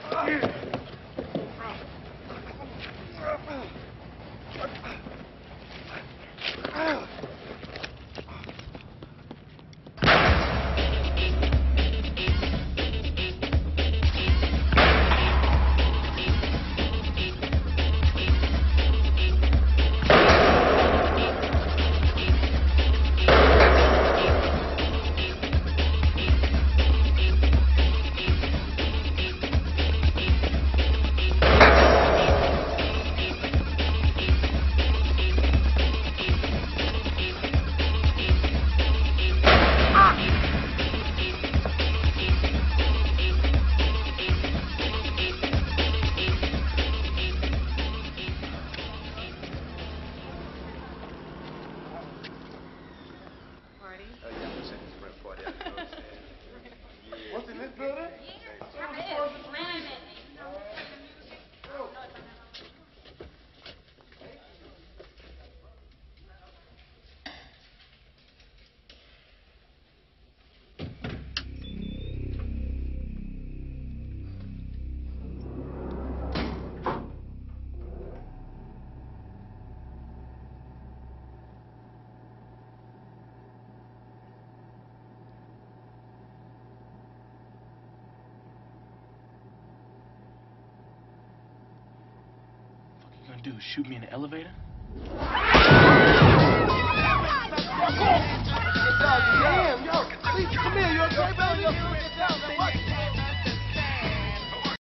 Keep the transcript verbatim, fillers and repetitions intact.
What's in this building? Gonna do shoot me in the elevator? Damn, yo, please come here, you okay, brother?